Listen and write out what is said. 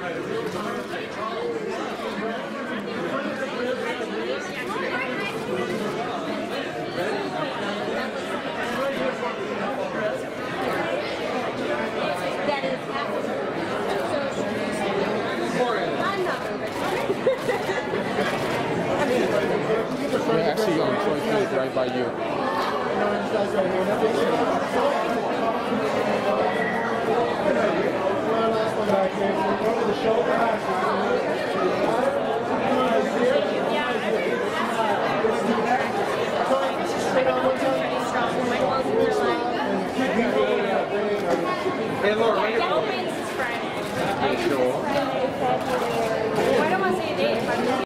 We're actually on Troy Field, right by you. Hey, Laura, Sure.